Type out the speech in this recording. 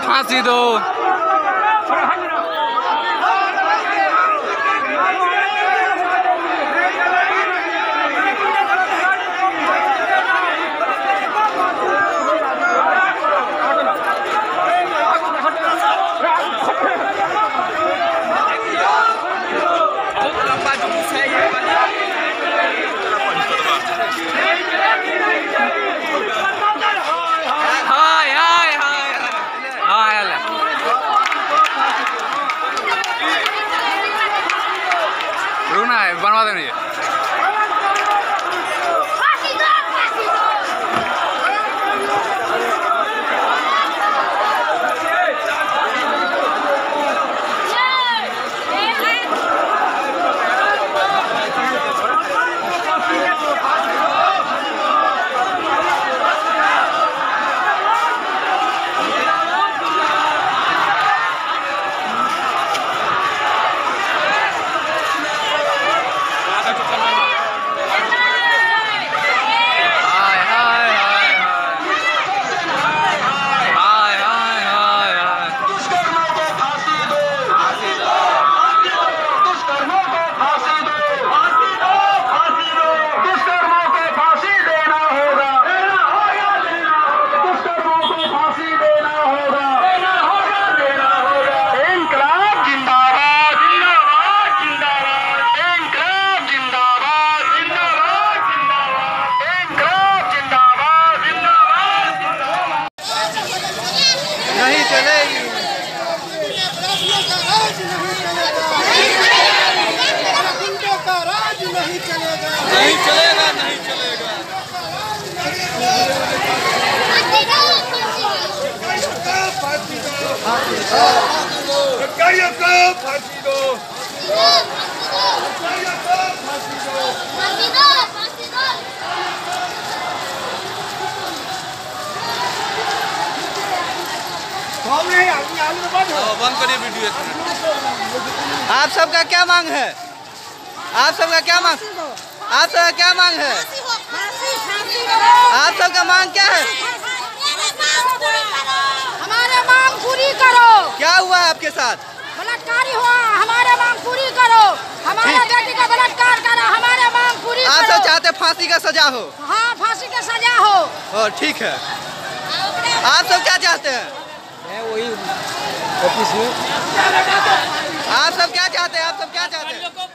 फांसी दो। रुकना है, बनवा देंगे ये। नहीं चलेगी। गुंडों का राज नहीं चलेगा, नहीं चलेगा, नहीं चलेगा। फांसी दो। बंद करिए वीडियो। आप सबका क्या मांग है? आप सबका क्या मांग? आप सबका क्या मांग है? आप सबका मांग क्या है? हमारे मांग पूरी करो। क्या हुआ है आपके साथ? बलात्कारी हुआ, हमारे मांग पूरी करो। हमारे बेटी का बलात्कार करा, हमारे मांग पूरी करो। आप सब चाहते फांसी का सजा हो? हाँ, फांसी का सजा हो। ठीक है। आप सब क्या चाहते हैं? वही ऑफिस में। आप सब क्या चाहते हैं? आप सब क्या चाहते हैं?